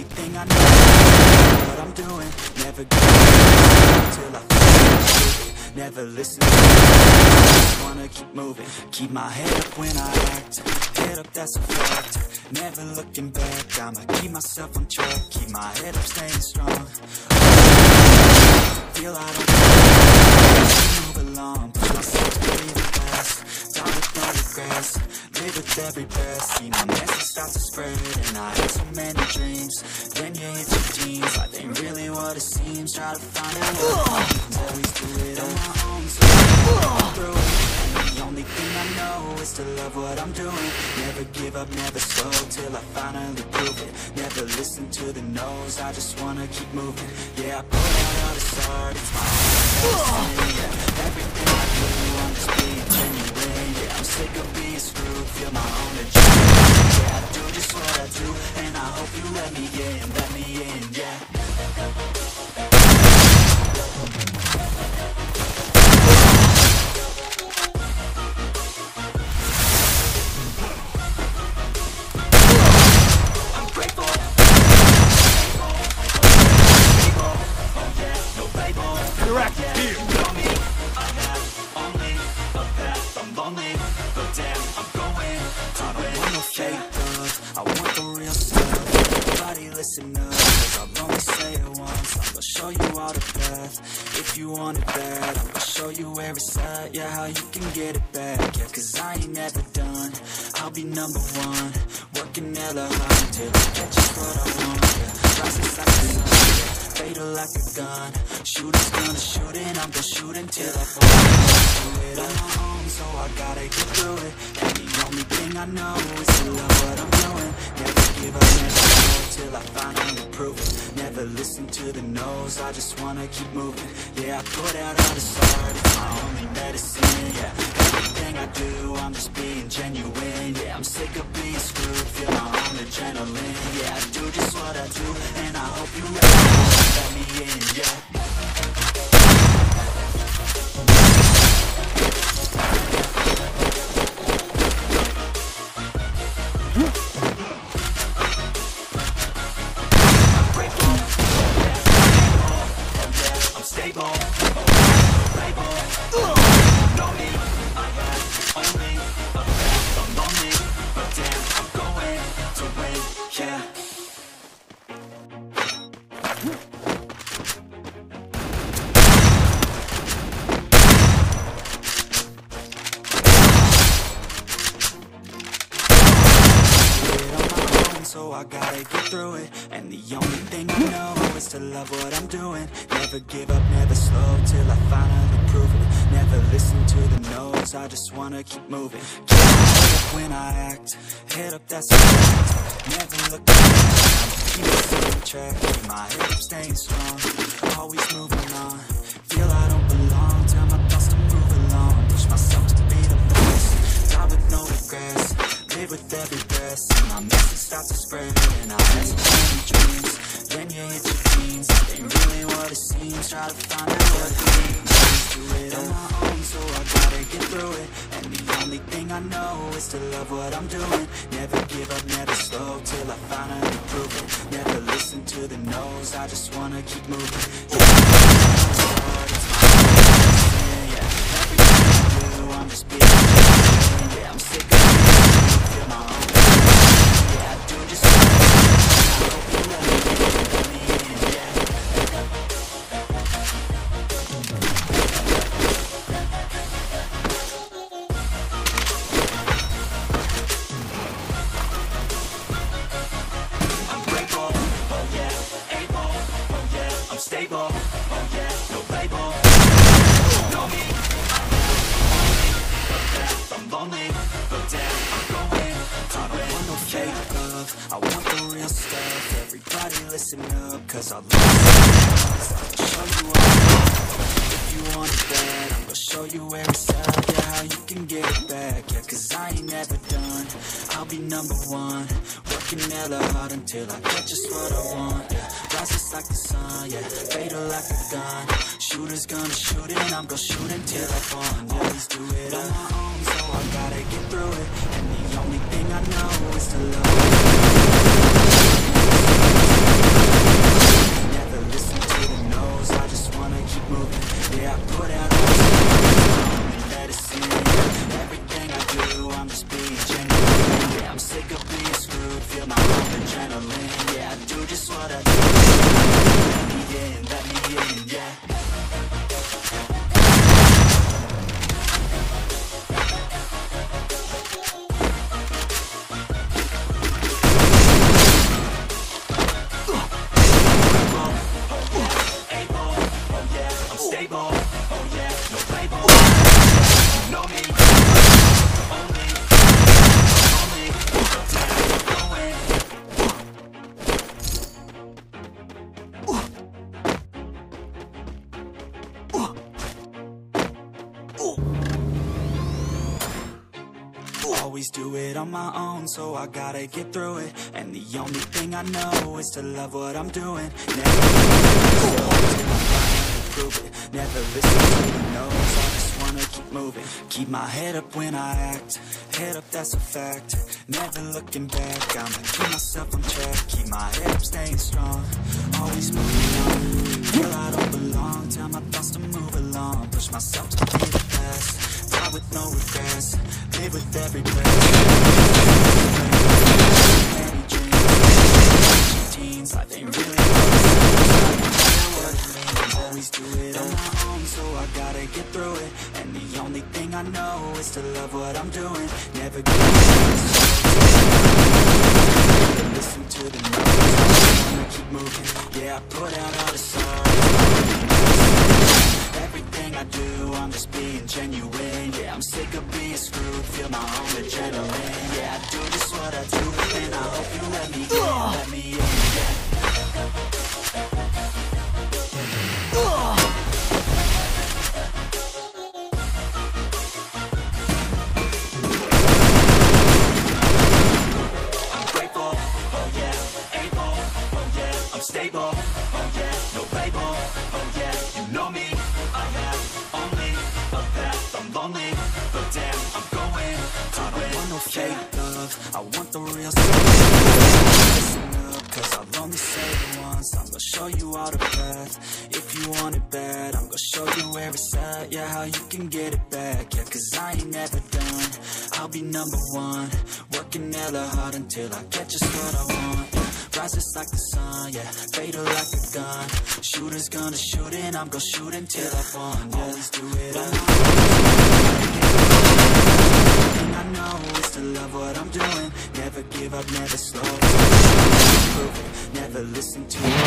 only thing I know is what I'm doing. Never give up till I feel it. Never listen to me, just wanna keep moving. Keep my head up when I act, head up, that's a fact. Never looking back, I'ma keep myself on track. Keep my head up, staying strong. Feel I don't move along, push myself to be the best. Die with no regrets, live with every breath. See my message start to spread, and I had so many dreams. Then you hit your teens, life ain't really what it seems. Try to find out what I can always do it on my own, so I'm through it. And the only thing I know is to love what I'm doing. Never give up, never slow, till I finally prove it. Never listen to the no's, I just wanna keep moving. Yeah, I put out all this art, it's my own medicine, yeah. Everything I do, I'm just being genuine, yeah. I'm sick of being screwed, feel my own adrenaline. Yeah, I do just what I do, and I hope you let me in, yeah. Listen up, cause I'll only say it once. I'm gonna show you all the path. If you want it bad, I'm gonna show you where it's at. Yeah, how you can get it back. Yeah, cause I ain't never done. I'll be number one, working hella hard until I get just what I want. Yeah, rising like the sun, yeah, fatal like a gun. Shooter's gonna shoot and I'm gonna shoot until I fall. Do it on my own, so I gotta get through it. And the only thing I know is to love what I'm doing. Never give up, never go till I finally prove it. Never listen to the no's, I just wanna keep moving. Yeah, I put out all this art, it's my only medicine, yeah. Everything I do, I'm just being genuine, yeah. I'm sick of being screwed, feel my own adrenaline. Yeah, I do just what I do, and I hope you let me in, yeah. So I gotta get through it. And the only thing I know is to love what I'm doing. Never give up, never slow, till I finally prove it. Never listen to the no's, I just wanna keep moving. Keep my head up when I act, head up, that's a fact. Never look back, keep myself on track. Keep my head up, staying strong, always moving on. Feel I don't belong, tell my thoughts to move along. Push myself to be the best, die with no regrets. Live with every breath, see my message start to spread. And I had so many dreams, then you hit your teens. It ain't really what it seems, try to find out what it means. Just do it on my own, so I gotta get through it. And the only thing I know is to love what I'm doing. Never give up, never slow, till I finally prove it. Never listen to the no's, I just wanna keep moving. Yeah, everything I do, I'm just being genuine. Yeah, I'm sick of feel my own. Yeah, I do just what I hope you let me in, yeah. I'm grateful, oh yeah, able, oh yeah, I'm stable, oh yeah, no label. Know me, I'm lonely, but damn, I'm going. I don't want no fake love, I want the real stuff. Everybody listen up, cause I'll show you all. If you want it bad, I'm gonna show you where it's at. Yeah, how you can get it back. Yeah, cause I ain't never done, I'll be number one. Working hella hard until I get just what I want. Yeah, rises like the sun, yeah, fatal like a gun. Shooter's gonna shoot and I'm gonna shoot until I fall. Always do it on my own, so I gotta get through it. And the only thing I know is to love. in, yeah. Always do it on my own, so I gotta get through it. And the only thing I know is to love what I'm doing. Never listen to the no's, I just wanna keep moving. Keep my head up when I act, head up, that's a fact. Never looking back, I'ma keep myself on track. Keep my head up, staying strong, always moving on. Feel I don't belong, tell my thoughts to move along. Push myself to be the best, fly with no regrets. Live with every breath. Many dreams, teens, life ain't really always do it on my own, so I gotta get through it. And the only thing I know is to love what I'm doing. Never give up, listen to the notes, I wanna keep moving. Yeah, I put out all the songs. Everything I do, I'm just being genuine. Yeah, I'm sick of being screwed, feel my own adrenaline. Yeah, I do just what I do, and I hope you let me in, yeah. Stable, oh yeah, no label, oh yeah, you know me. I have only a path, I'm lonely, but damn, I'm going to win. I don't want no fake love, I want the real stuff. Listen up, cause I'll only say it once. I'm gonna show you all the path. If you want it bad, I'm gonna show you where it's at. Yeah, how you can get it back. Yeah, cause I ain't never done, I'll be number one. Working hella hard until I get just what I want. Rises like the sun, yeah, fatal like a gun. Shooter's gonna shoot and I'm gonna shoot until I've won, yeah. Always do it on my own. I know is to love what I'm doing. Never give up, never slow. Never listen to